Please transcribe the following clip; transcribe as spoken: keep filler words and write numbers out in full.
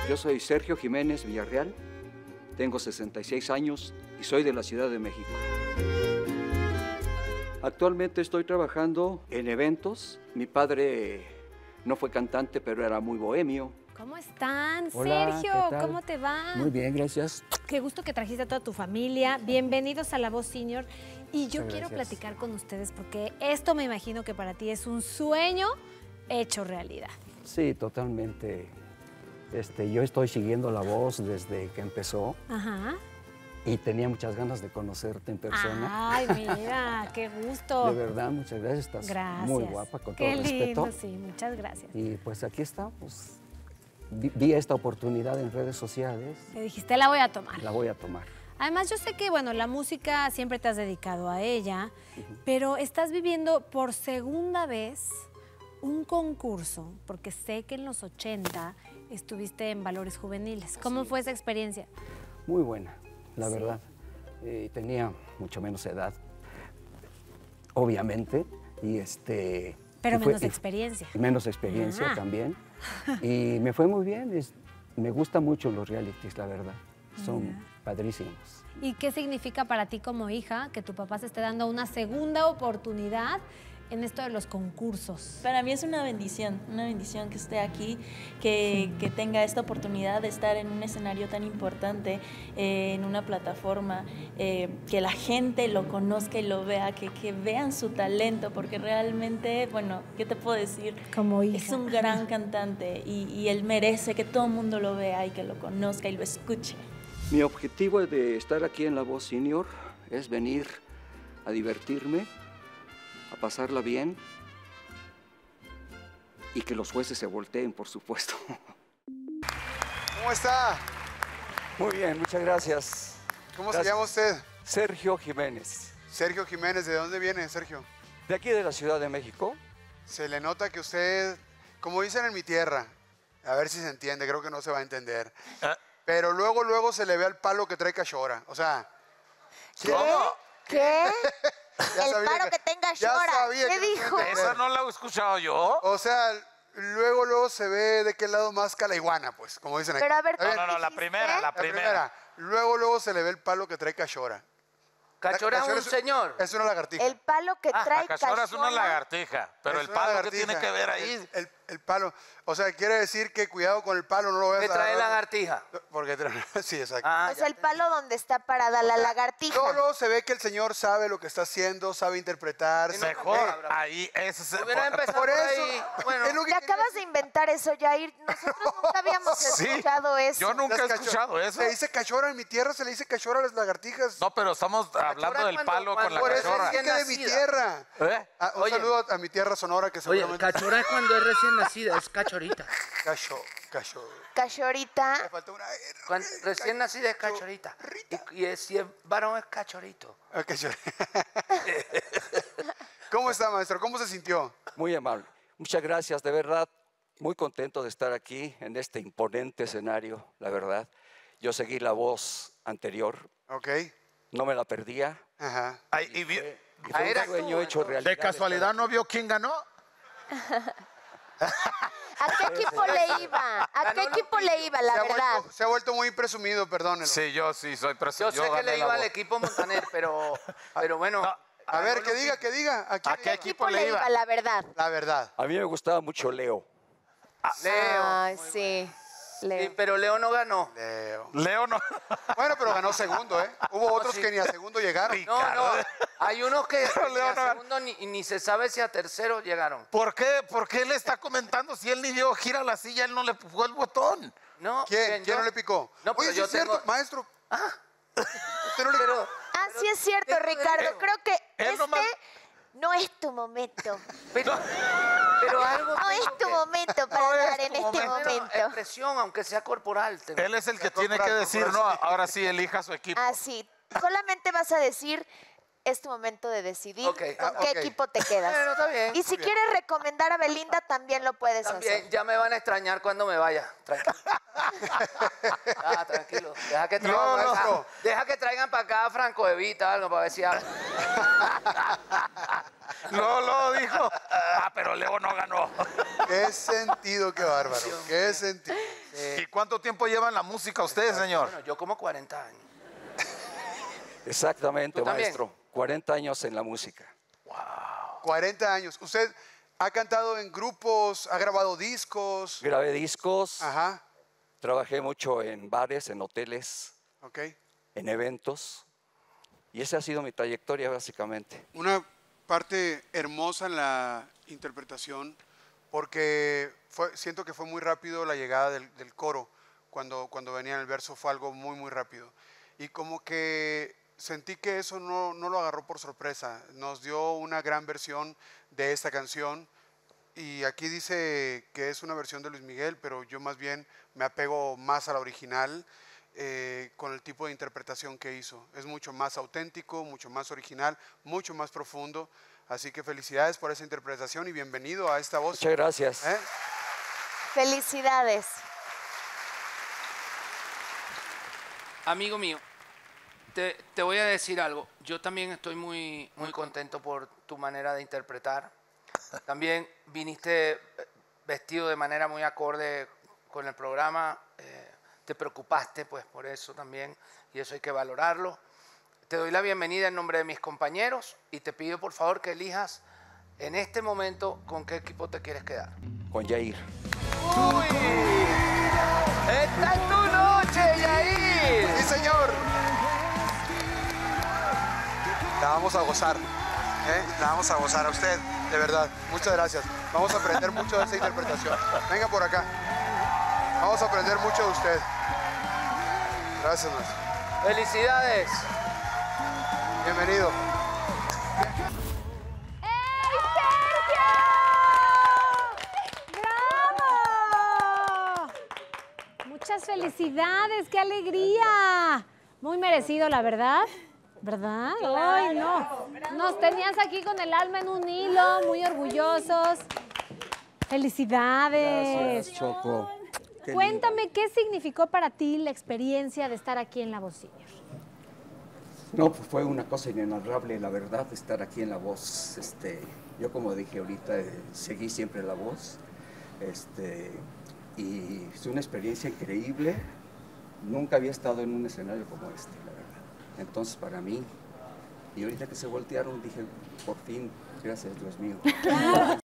Yo soy Sergio Jiménez Villarreal, tengo sesenta y seis años y soy de la Ciudad de México. Actualmente estoy trabajando en eventos. Mi padre no fue cantante, pero era muy bohemio. ¿Cómo están? Hola, Sergio, ¿qué tal? ¿cómo te va? Muy bien, gracias. Qué gusto que trajiste a toda tu familia. Bienvenidos a La Voz Senior. Y yo Muchas quiero gracias. platicar con ustedes porque esto me imagino que para ti es un sueño hecho realidad. Sí, totalmente. Este, yo estoy siguiendo La Voz desde que empezó Ajá. y tenía muchas ganas de conocerte en persona. Ay, mira, qué gusto. De verdad, muchas gracias. Estás Gracias. muy guapa, con Qué todo respeto. lindo, sí, muchas gracias. Y pues aquí estamos. Vi, vi esta oportunidad en redes sociales, Te dijiste, la voy a tomar. la voy a tomar. Además, yo sé que, bueno, la música siempre te has dedicado a ella, pero estás viviendo por segunda vez un concurso, porque sé que en los ochenta estuviste en Valores Juveniles. ¿Cómo fue esa experiencia? Muy buena, la Sí. verdad. Eh, tenía mucho menos edad, obviamente, y este... Pero y fue- menos y- experiencia. y menos experiencia Ah. también. Y me fue muy bien. es- me gustan mucho los realities, la verdad. Son Mira. padrísimos. ¿Y qué significa para ti como hija que tu papá se esté dando una segunda oportunidad en esto de los concursos? Para mí es una bendición, una bendición que esté aquí, que, que tenga esta oportunidad de estar en un escenario tan importante, eh, en una plataforma, eh, que la gente lo conozca y lo vea, que, que vean su talento, porque realmente, bueno, ¿qué te puedo decir? Como hija. Es un gran cantante y, y él merece que todo el mundo lo vea y que lo conozca y lo escuche. Mi objetivo de estar aquí en La Voz Senior es venir a divertirme, a pasarla bien y que los jueces se volteen, por supuesto. ¿Cómo está? Muy bien, muchas gracias. ¿Cómo Gracias. se llama usted? Sergio Jiménez, Sergio Jiménez. ¿De dónde viene, Sergio? de aquí de la Ciudad de México. Se le nota que usted, como dicen en mi tierra, a ver si se entiende, creo que no se va a entender. Pero luego, luego se le ve al palo que trae cachora. O sea, ¿Qué? ¿Qué? ya El sabía palo que tenga ya llora. sabía ¿Qué que no se iba a dijo? entender. Esa no la he escuchado yo. O sea, luego, luego se ve de qué lado más calaiguana, pues, como dicen aquí. Pero a ver, ¿Está No, bien? no, no, la ¿dijiste? primera, la La primera. primera. Luego, luego se le ve el palo que trae cachora. Cachora es La un señor. Es una lagartija. El palo que Ah, trae la cachora es una cachora. lagartija, pero Es el una palo que lagartija. tiene que ver ahí. El, el- el palo. O sea, quiere decir que cuidado con el palo, no lo veas ¿Qué trae agarrar. lagartija? Porque trae, sí, exacto. Ah, O sea, el ya. palo donde está parada la lagartija. Luego, luego se ve que el señor sabe lo que está haciendo, sabe interpretar. Mejor Eh, ahí, ese es Hubiera empezado por por, eso, ahí. Bueno, es lo que Te acabas de inventar eso, Jair. Nosotros nunca habíamos Sí, escuchado eso. yo nunca las he cacho- escuchado eso. Se dice cachora en mi tierra, se le dice cachora a las lagartijas. No, pero estamos hablando es del cuando- palo con la cuando por eso cachorra. es que de mi nacida. tierra. ¿Eh? Ah, un Oye. saludo a mi tierra Sonora que oye, seguramente... cachora es cuando es recién nacida, es cachorita. Cacho, cacho. Cachorita. Me falta una... Cuando recién nacida es cachorita. Y, y es- si es varón es cachorito. Ah, cachora. ¿Cómo está, maestro? ¿Cómo se sintió? Muy amable. Muchas gracias, de verdad. Muy contento de estar aquí en este imponente escenario, la verdad. Yo seguí La Voz anterior, Ok. no me la perdía. Ajá. Ay, y vi- Y fue un eras sueño tú, hecho realidad. ¿De casualidad no vio quién ganó? ¿A qué equipo le iba? ¿A qué equipo le iba, la se, ha verdad? vuelto, se ha vuelto muy presumido, perdónenlo. Sí, yo sí soy Yo presidente. sé que le iba al equipo Montaner, pero, pero bueno. A ver, que diga, que diga. ¿A quién ¿A qué le- equipo le le iba, iba? la verdad? La verdad. A mí me gustaba mucho Leo. Leo. Ay, sí. Sí, Leo. pero Leo no ganó. Leo. Leo no. Bueno, pero ganó segundo, ¿eh? Hubo otros que ni a segundo llegaron. No, no. Hay unos que ni Leo a no ganó. segundo ni, ni se sabe si a tercero llegaron. ¿Por qué? ¿Por qué él está comentando? Si él ni dio gira la silla, él no le pujó el botón. No, ¿Quién? ¿Quién yo? no le picó? No, pero Oye, sí yo es cierto, tengo- maestro. Usted no le Pero, Ah, sí es cierto, Ricardo. Creo que él este nomás- no es tu momento. pero, pero algo. No tengo es tu que- momento para No es hablar tu en este momento. Bueno, momento. expresión, aunque sea corporal. tengo. Él es el que tiene que corporal, decir, no, corporal. ahora sí elija su equipo. Así. Solamente vas a decir, es tu momento de decidir Ok. con Ah, qué ok. equipo te quedas. Bueno, está bien. Y si quieres recomendar a Belinda, también lo puedes También, hacer. ya me van a extrañar cuando me vaya. Tranquilo. Ah, tranquilo. Deja que traigan, No, para no. acá. Deja que traigan para acá a Franco Evita algo para ver si habla. No, lo dijo. Ah, pero Leo no ganó. Qué sentido, qué bárbaro. Qué sentido. Eh, ¿Y cuánto tiempo lleva en la música usted, señor? Bueno, yo como cuarenta años. Exactamente, maestro. cuarenta años en la música. Wow. cuarenta años. ¿Usted ha cantado en grupos, ha grabado discos? Grabé discos. Ajá. Trabajé mucho en bares, en hoteles, okay. en eventos. Y esa ha sido mi trayectoria, básicamente. Una parte hermosa en la interpretación, porque fue, siento que fue muy rápido la llegada del, del coro. Cuando, cuando venía en el verso fue algo muy, muy rápido. Y como que sentí que eso no, no lo agarró por sorpresa. Nos dio una gran versión de esta canción. Y aquí dice que es una versión de Luis Miguel, pero yo más bien me apego más a la original eh, con el tipo de interpretación que hizo. Es mucho más auténtico, mucho más original, mucho más profundo. Así que felicidades por esa interpretación y bienvenido a esta voz. Muchas gracias. ¿Eh? Felicidades. Amigo mío, te, te voy a decir algo. Yo también estoy muy, muy contento por tu manera de interpretar. También viniste vestido de manera muy acorde con el programa. Eh, te preocupaste pues por eso también y eso hay que valorarlo. Te doy la bienvenida en nombre de mis compañeros y te pido por favor que elijas en este momento con qué equipo te quieres quedar. Con Yair. ¡Uy! ¡Esta es tu noche, Yair! Sí, señor. La vamos a gozar. ¿eh? La vamos a gozar a usted, de verdad. Muchas gracias. Vamos a aprender mucho de esa interpretación. Venga por acá. Vamos a aprender mucho de usted. Gracias, maestro. ¡Felicidades! Bienvenido. ¡Ey, Sergio! ¡Bravo! Muchas felicidades, qué alegría. Muy merecido, la verdad. ¿Verdad? Ay, no. Nos tenías aquí con el alma en un hilo, muy orgullosos. Felicidades. Gracias, Choco. Qué Cuéntame, ¿qué significó para ti la experiencia de estar aquí en La Voz Senior? No, pues fue una cosa inenarrable, la verdad, estar aquí en La Voz. Este, yo, como dije ahorita, eh, seguí siempre La Voz. Este, y es una experiencia increíble. Nunca había estado en un escenario como este, la verdad. Entonces, para mí, y ahorita que se voltearon, dije, por fin, gracias, Dios mío. Claro,